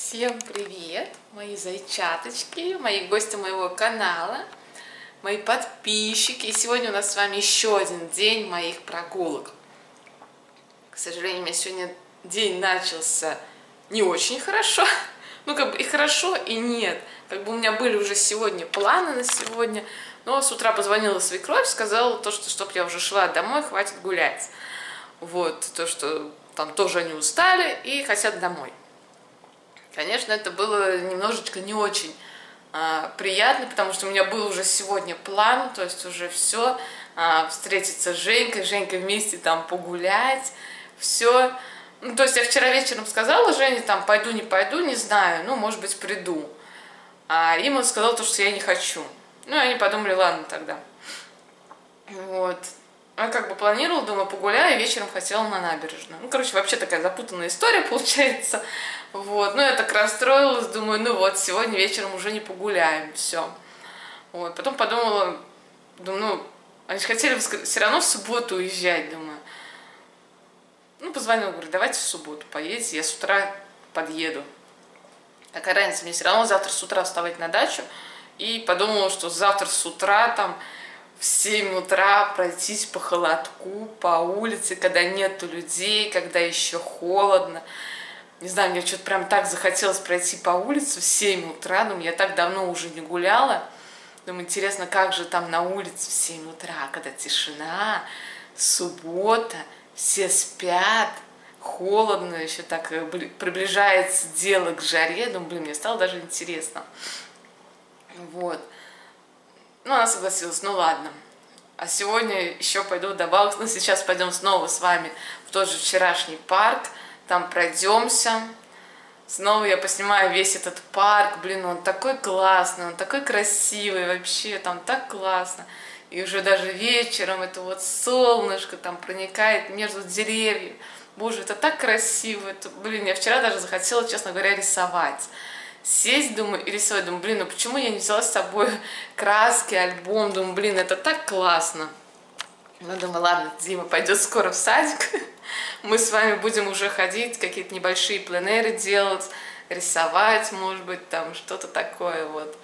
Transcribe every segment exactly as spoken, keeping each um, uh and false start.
Всем привет, мои зайчаточки, мои гости моего канала, мои подписчики. И сегодня у нас с вами еще один день моих прогулок. К сожалению, у меня сегодня день начался не очень хорошо. Ну, как бы и хорошо, и нет. Как бы у меня были уже сегодня планы на сегодня. Но с утра позвонила свекровь, сказала то, что чтоб я уже шла домой, хватит гулять. Вот, то, что там тоже они устали и хотят домой. Конечно, это было немножечко не очень а, приятно, потому что у меня был уже сегодня план, то есть уже все, а, встретиться с Женькой, Женькой вместе там погулять, все. Ну, то есть я вчера вечером сказала Жене, там, пойду, не пойду, не знаю, ну, может быть, приду. А им он сказал то, что я не хочу. Ну, и они подумали, ладно тогда. Вот. Я как бы планировала, думаю, погуляю, вечером хотела на набережную. Ну, короче, вообще такая запутанная история получается. Вот. Ну, я так расстроилась, думаю, ну вот, сегодня вечером уже не погуляем, все. Вот. Потом подумала, думаю, ну, они же хотели все равно в субботу уезжать, думаю. Ну, позвонила, говорю, давайте в субботу поедете, я с утра подъеду. Какая разница, мне все равно завтра с утра вставать на дачу. И подумала, что завтра с утра там в семь утра пройтись по холодку, по улице, когда нету людей, когда еще холодно. Не знаю, мне что-то прям так захотелось пройти по улице в семь утра. Думаю, я так давно уже не гуляла. Думаю, интересно, как же там на улице в семь утра, когда тишина, суббота, все спят, холодно, еще так приближается дело к жаре. Думаю, блин, мне стало даже интересно. Вот. Ну, она согласилась, ну ладно. А сегодня еще пойду добавок. Ну, сейчас пойдем снова с вами в тот же вчерашний парк. Там пройдемся. Снова я поснимаю весь этот парк. Блин, он такой классный, он такой красивый вообще. Там так классно. И уже даже вечером это вот солнышко там проникает между деревьями. Боже, это так красиво. Это, блин, я вчера даже захотела, честно говоря, рисовать. Сесть, думаю, и рисовать. Думаю, блин, ну почему я не взяла с собой краски, альбом? Думаю, блин, это так классно. Ну, думаю, ладно, Дима пойдет скоро в садик. Мы с вами будем уже ходить, какие-то небольшие пленеры делать, рисовать, может быть, там что-то такое вот.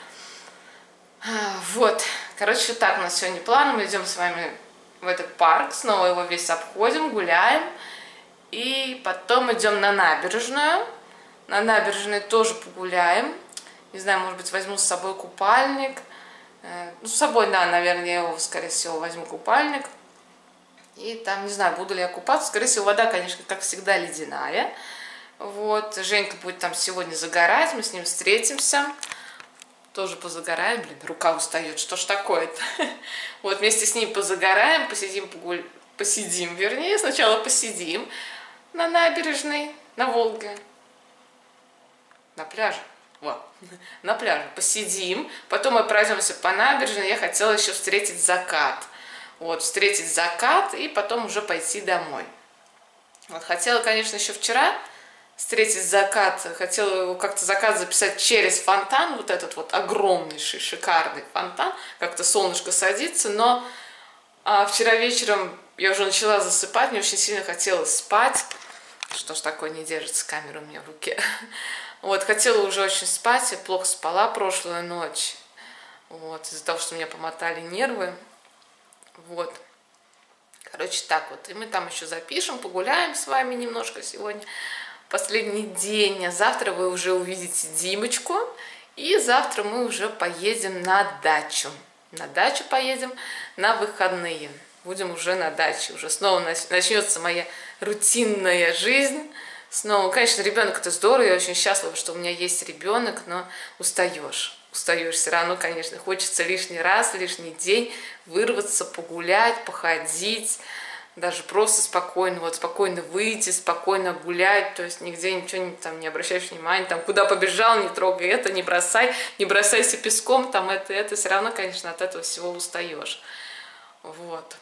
Вот, короче, так у нас сегодня план. Мы идем с вами в этот парк, снова его весь обходим, гуляем. И потом идем на набережную. На набережной тоже погуляем. Не знаю, может быть, возьму с собой купальник. Ну, с собой, да, наверное, я его, скорее всего, возьму купальник. И там, не знаю, буду ли я купаться. Скорее всего, вода, конечно, как всегда, ледяная. Вот. Женька будет там сегодня загорать. Мы с ним встретимся. Тоже позагораем. Блин, рука устает. Что ж такое-то? Вот, вместе с ним позагораем, посидим, погуль... посидим, вернее. Сначала посидим на набережной, на Волге. На пляже. Вот. На пляже. Посидим. Потом мы пройдемся по набережной. Я хотела еще встретить закат. Вот, встретить закат и потом уже пойти домой. Вот, хотела, конечно, еще вчера встретить закат. Хотела его как-то закат записать через фонтан. Вот этот вот огромнейший, шикарный фонтан. Как-то солнышко садится. Но а, вчера вечером я уже начала засыпать. Мне очень сильно хотелось спать. Что ж такое, не держится камера у меня в руке. Вот, хотела уже очень спать, я плохо спала прошлую ночь, вот, из-за того, что меня помотали нервы, вот, короче, так вот, и мы там еще запишем, погуляем с вами немножко сегодня, последний день, а завтра вы уже увидите Димочку, и завтра мы уже поедем на дачу, на дачу поедем на выходные, будем уже на даче, уже снова начнется моя рутинная жизнь. Снова, конечно, ребенок это здорово, я очень счастлива, что у меня есть ребенок, но устаешь, устаешь все равно, конечно, хочется лишний раз, лишний день вырваться, погулять, походить, даже просто спокойно, вот спокойно выйти, спокойно гулять, то есть нигде ничего не, там, не обращаешь внимания, там, куда побежал, не трогай это, не бросай, не бросайся песком, там, это, это, все равно, конечно, от этого всего устаешь, вот.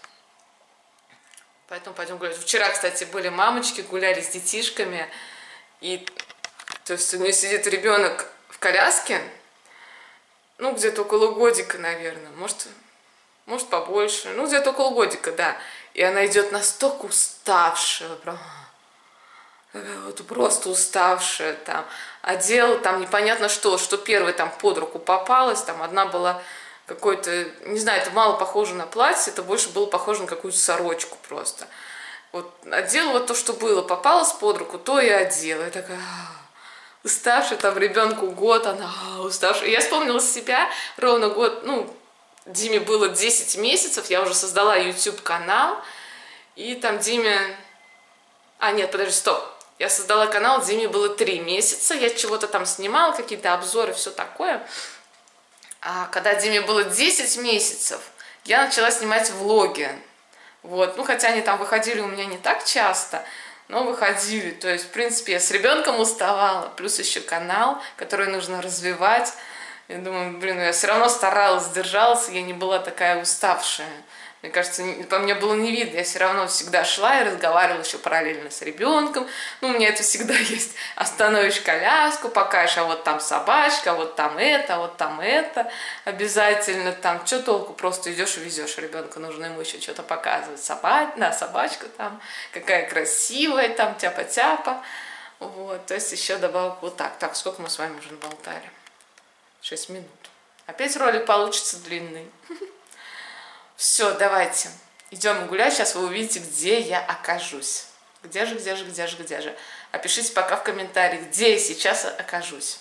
Поэтому пойдем гулять. Вчера, кстати, были мамочки, гуляли с детишками. И, то есть, у нее сидит ребенок в коляске. Ну, где-то около годика, наверное. Может, может побольше. Ну, где-то около годика, да. И она идет настолько уставшая. Прям. вот просто уставшая там, одела там непонятно что, что первой там под руку попалась, там одна была какой-то, не знаю, это мало похоже на платье, это больше было похоже на какую-то сорочку просто. Вот одела вот то, что было, попалась под руку, то и одела. Я такая уставшая, там ребенку год, она уставшая. И я вспомнила себя ровно год, ну, Диме было десять месяцев, я уже создала YouTube канал, и там Диме... А, нет, подожди, стоп. Я создала канал, Диме было три месяца, я чего-то там снимала, какие-то обзоры, все такое. А когда Диме было десять месяцев, я начала снимать влоги. Вот, ну, хотя они там выходили у меня не так часто, но выходили. То есть, в принципе, я с ребенком уставала, плюс еще канал, который нужно развивать. Я думаю, блин, ну я все равно старалась, держалась, я не была такая уставшая. Мне кажется, по мне было не видно, я все равно всегда шла и разговаривала еще параллельно с ребенком. Ну, у меня это всегда есть. Остановишь коляску, покажешь, а вот там собачка, а вот там это, а вот там это. Обязательно там, что толку, просто идешь и везешь ребенка, нужно ему еще что-то показывать. Собач... Да, собачка там, какая красивая, там тяпа-тяпа. Вот, то есть еще добавок вот так. Так, сколько мы с вами уже наболтали? шесть минут. Опять ролик получится длинный. Все, давайте. Идем гулять. Сейчас вы увидите, где я окажусь. Где же, где же, где же, где же. Опишите пока в комментариях, где я сейчас окажусь.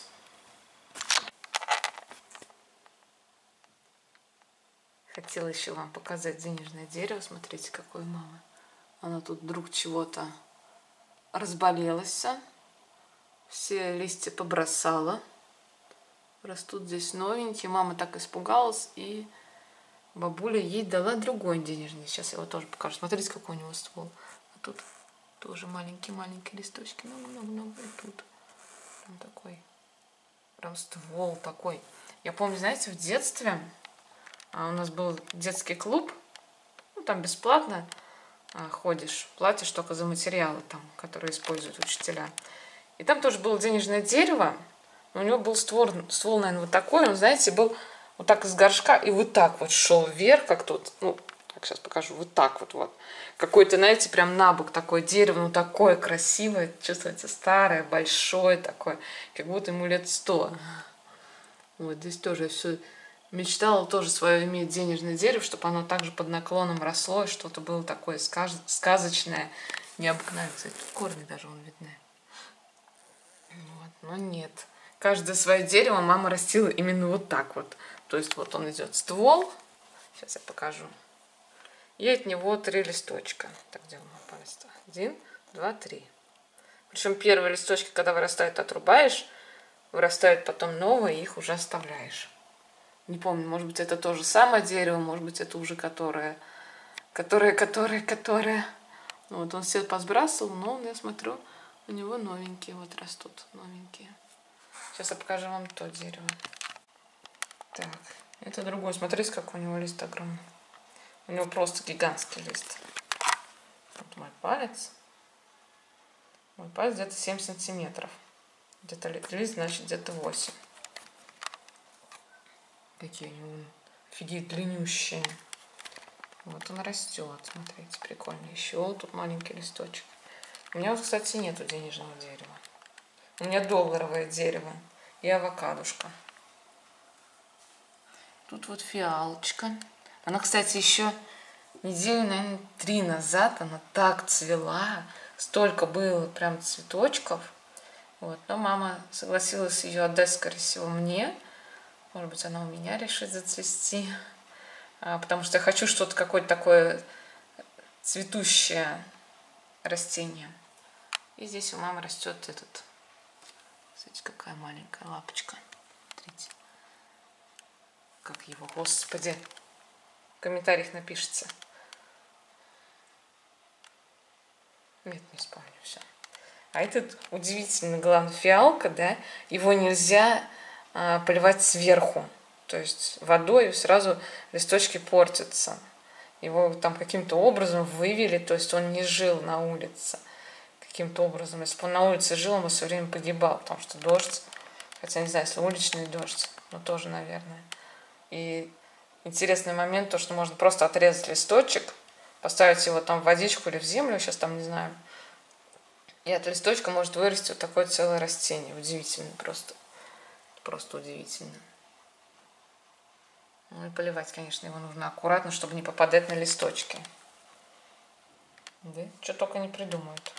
Хотела еще вам показать денежное дерево. Смотрите, какое мало. Оно тут вдруг чего-то разболелось. Все листья побросала. Растут здесь новенькие. Мама так испугалась, и бабуля ей дала другой денежный. Сейчас я его тоже покажу. Смотрите, какой у него ствол. А тут тоже маленькие-маленькие листочки. Много-много-много. И тут прям такой, прям ствол такой. Я помню, знаете, в детстве а у нас был детский клуб. Ну, там бесплатно а, ходишь. Платишь только за материалы, там, которые используют учителя. И там тоже было денежное дерево. Но у него был ствол, ствол, наверное, вот такой. Он, знаете, был вот так из горшка и вот так вот шел вверх, как тут. Ну, так сейчас покажу. Вот так вот. вот. Какой-то, знаете, прям набок такое дерево. Ну, такое красивое. Чувствуется старое, большое такое. Как будто ему лет сто. Вот здесь тоже я все мечтала тоже свое иметь денежное дерево, чтобы оно также под наклоном росло. И что-то было такое сказ сказочное, необыкновенное. Кстати, тут корни даже вон видны. Вот, но нет. Каждое свое дерево мама растила именно вот так вот. То есть вот он идет ствол. Сейчас я покажу. И от него три листочка. Так, где у меня палец-то? Один, два, три. Причем первые листочки, когда вырастают, отрубаешь. Вырастают потом новые, их уже оставляешь. Не помню, может быть, это то же самое дерево, может быть, это уже которое, которое, которое, которое. Вот он все посбрасывал, но я смотрю, у него новенькие вот растут, новенькие. Сейчас я покажу вам то дерево. Так, это другой. Смотрите, как у него лист огромный. У него просто гигантский лист. Вот мой палец. Мой палец где-то семь сантиметров. Где-то лист, значит, где-то восемь. Какие у него офигеть длиннющие. Вот он растет. Смотрите, прикольно. Еще тут маленький листочек. У меня вот, кстати, нету денежного дерева. У меня долларовое дерево и авокадушка. Тут вот фиалочка. Она, кстати, еще неделю, наверное, три назад она так цвела. Столько было прям цветочков. Вот. Но мама согласилась ее отдать, скорее всего, мне. Может быть, она у меня решит зацвести. А, потому что я хочу что-то какое-то такое цветущее растение. И здесь у мамы растет этот. Смотрите, какая маленькая лапочка. Смотрите. Как его, господи. В комментариях напишите. Нет, не вспомню, все. А этот удивительно, главное, фиалка, да, его нельзя а, поливать сверху. То есть водой сразу листочки портятся. Его там каким-то образом вывели, то есть он не жил на улице. Каким-то образом. Если бы он на улице жил, он бы все время погибал, потому что дождь, хотя не знаю, если уличный дождь, но тоже, наверное. И интересный момент, то, что можно просто отрезать листочек, поставить его там в водичку или в землю, сейчас там не знаю, И от листочка может вырасти вот такое целое растение. Удивительно просто. Просто удивительно. Ну и поливать, конечно, его нужно аккуратно, чтобы не попадать на листочки. Да? Что только не придумают.